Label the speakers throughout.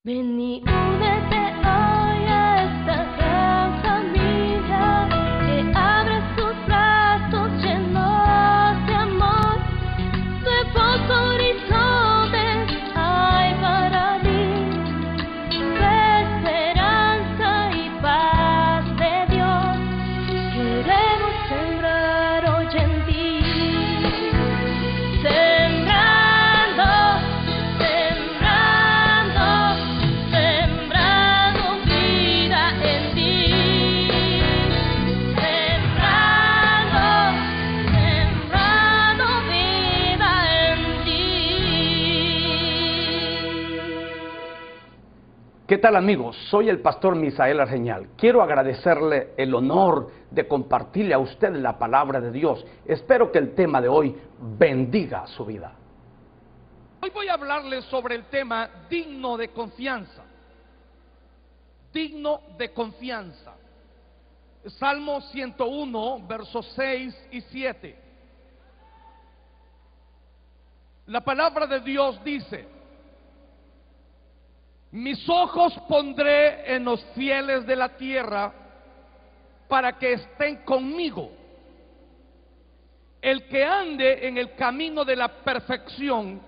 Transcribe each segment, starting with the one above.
Speaker 1: Ven y únete hoy a esta gran familia que abre sus brazos llenos de amor. Nuevos horizontes hay para ti, esperanza y paz de Dios. Queremos sembrar hoy en ti.
Speaker 2: ¿Qué tal, amigos? Soy el pastor Misael Argeñal. Quiero agradecerle el honor de compartirle a usted la palabra de Dios. Espero que el tema de hoy bendiga su vida.
Speaker 3: Hoy voy a hablarles sobre el tema digno de confianza. Digno de confianza. Salmo 101, versos 6 y 7. La palabra de Dios dice: mis ojos pondré en los fieles de la tierra para que estén conmigo. El que ande en el camino de la perfección,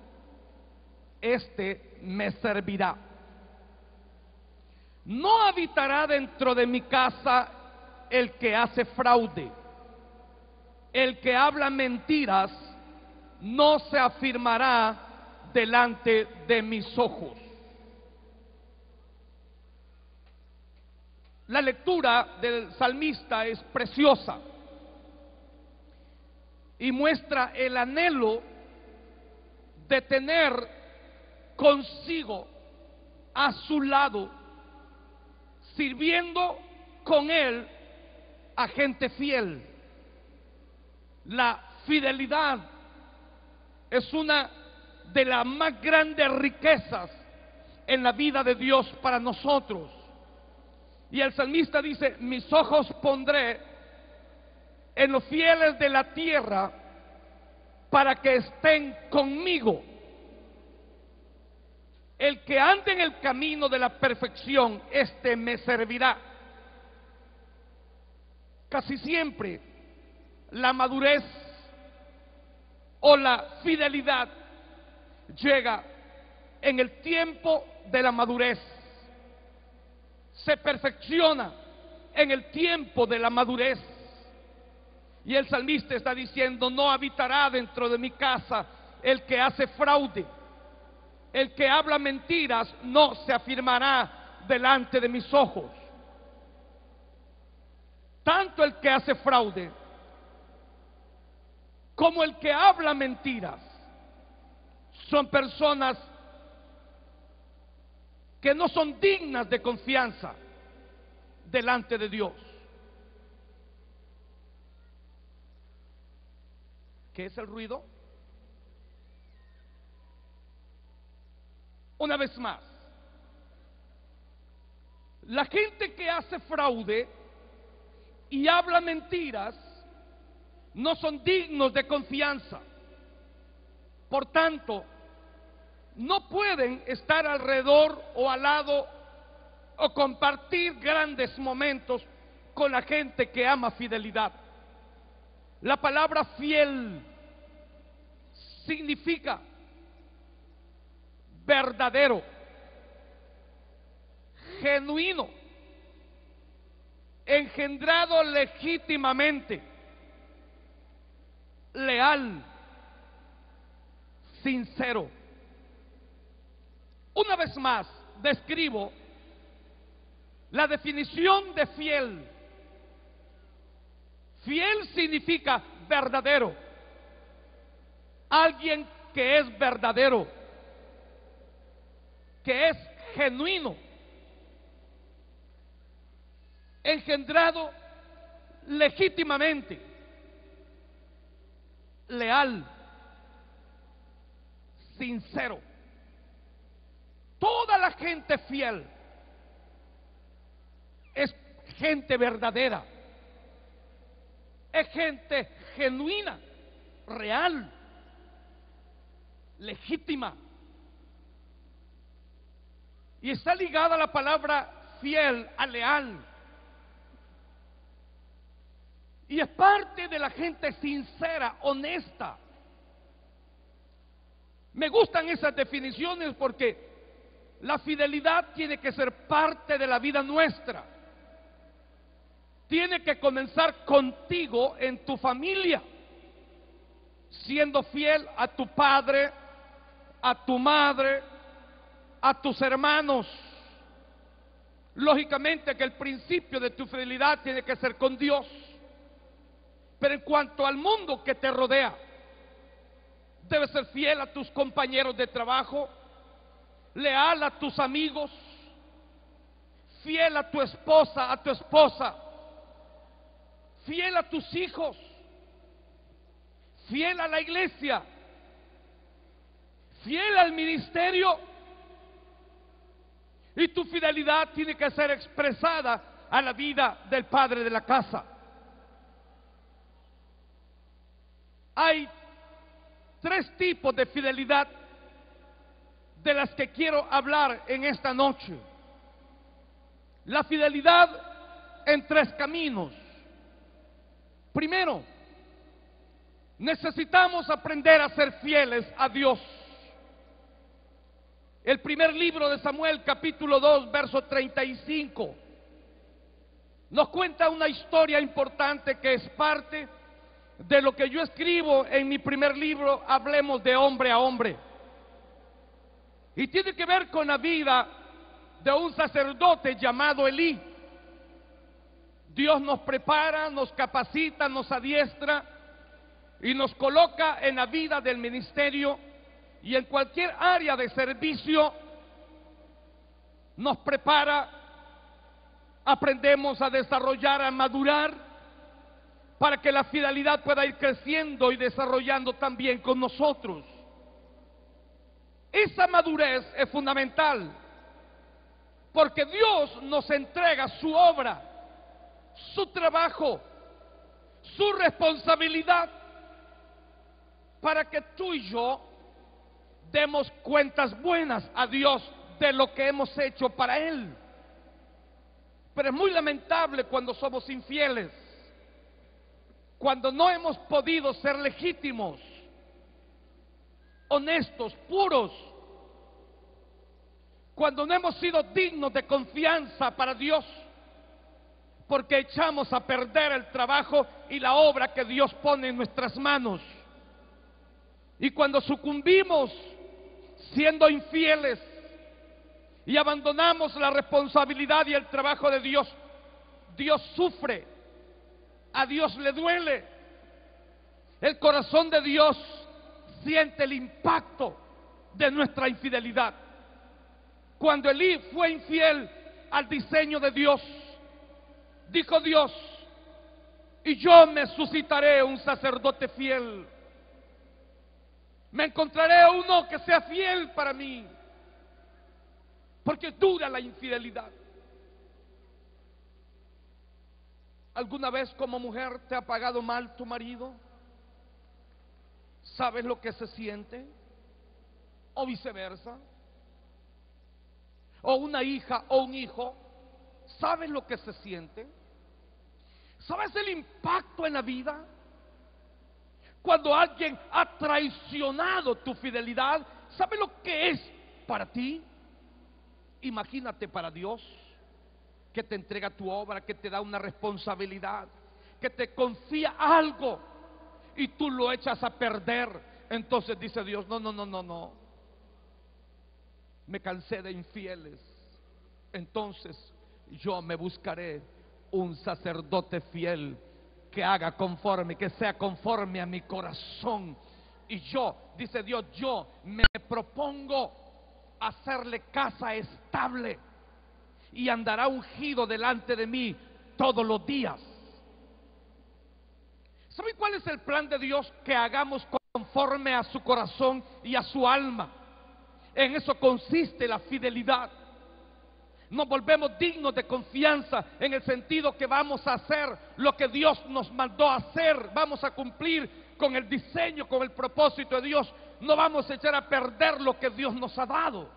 Speaker 3: este me servirá. No habitará dentro de mi casa el que hace fraude. El que habla mentiras no se afirmará delante de mis ojos. La lectura del salmista es preciosa y muestra el anhelo de tener consigo, a su lado, sirviendo con él a gente fiel. La fidelidad es una de las más grandes riquezas en la vida de Dios para nosotros. Y el salmista dice: mis ojos pondré en los fieles de la tierra para que estén conmigo. El que ande en el camino de la perfección, este me servirá. Casi siempre la madurez o la fidelidad llega en el tiempo de la madurez. Se perfecciona en el tiempo de la madurez. Y el salmista está diciendo: no habitará dentro de mi casa el que hace fraude. El que habla mentiras no se afirmará delante de mis ojos. Tanto el que hace fraude como el que habla mentiras son personas que no son dignas de confianza delante de Dios. ¿Qué es el ruido? Una vez más, la gente que hace fraude y habla mentiras no son dignos de confianza. Por tanto, no pueden estar alrededor o al lado o compartir grandes momentos con la gente que ama fidelidad. La palabra fiel significa verdadero, genuino, engendrado legítimamente, leal, sincero. Una vez más, describo la definición de fiel. Fiel significa verdadero. Alguien que es verdadero, que es genuino, engendrado legítimamente, leal, sincero. Toda la gente fiel es gente verdadera, es gente genuina, real, legítima. Y está ligada a la palabra fiel, a leal. Y es parte de la gente sincera, honesta. Me gustan esas definiciones porque la fidelidad tiene que ser parte de la vida nuestra. Tiene que comenzar contigo en tu familia, siendo fiel a tu padre, a tu madre, a tus hermanos. Lógicamente que el principio de tu fidelidad tiene que ser con Dios. Pero en cuanto al mundo que te rodea, debes ser fiel a tus compañeros de trabajo, leal a tus amigos, fiel a tu esposa, fiel a tus hijos, fiel a la iglesia, fiel al ministerio. Y tu fidelidad tiene que ser expresada a la vida del padre de la casa. Hay 3 tipos de fidelidad de las que quiero hablar en esta noche. La fidelidad en 3 caminos. Primero, necesitamos aprender a ser fieles a Dios. El primer libro de Samuel, capítulo 2, verso 35, nos cuenta una historia importante que es parte de lo que yo escribo en mi primer libro, Hablemos de Hombre a Hombre. Y tiene que ver con la vida de un sacerdote llamado Elí. Dios nos prepara, nos capacita, nos adiestra y nos coloca en la vida del ministerio y en cualquier área de servicio. Nos prepara, aprendemos a desarrollar, a madurar, para que la fidelidad pueda ir creciendo y desarrollando también con nosotros. Esa madurez es fundamental, porque Dios nos entrega su obra, su trabajo, su responsabilidad, para que tú y yo demos cuentas buenas a Dios de lo que hemos hecho para Él. Pero es muy lamentable cuando somos infieles, cuando no hemos podido ser legítimos, honestos, puros, cuando no hemos sido dignos de confianza para Dios, porque echamos a perder el trabajo y la obra que Dios pone en nuestras manos. Y cuando sucumbimos siendo infieles y abandonamos la responsabilidad y el trabajo de Dios, Dios sufre. A Dios le duele. El corazón de Dios siente el impacto de nuestra infidelidad. Cuando Elí fue infiel al diseño de Dios, dijo Dios: y yo me suscitaré un sacerdote fiel. Me encontraré uno que sea fiel para mí, porque dura la infidelidad. ¿Alguna vez como mujer te ha pagado mal tu marido? ¿Sabes lo que se siente? O viceversa. O una hija o un hijo, ¿sabes lo que se siente? ¿Sabes el impacto en la vida? Cuando alguien ha traicionado tu fidelidad, ¿sabes lo que es para ti? Imagínate para Dios, que te entrega tu obra, que te da una responsabilidad, que te confía algo y tú lo echas a perder. Entonces dice Dios: no, me cansé de infieles, entonces yo me buscaré un sacerdote fiel que haga conforme, que sea conforme a mi corazón. Y yo, dice Dios, yo me propongo hacerle casa estable y andará ungido delante de mí todos los días. ¿Saben cuál es el plan de Dios? Que hagamos conforme a su corazón y a su alma. En eso consiste la fidelidad. Nos volvemos dignos de confianza en el sentido que vamos a hacer lo que Dios nos mandó a hacer. Vamos a cumplir con el diseño, con el propósito de Dios. No vamos a echar a perder lo que Dios nos ha dado.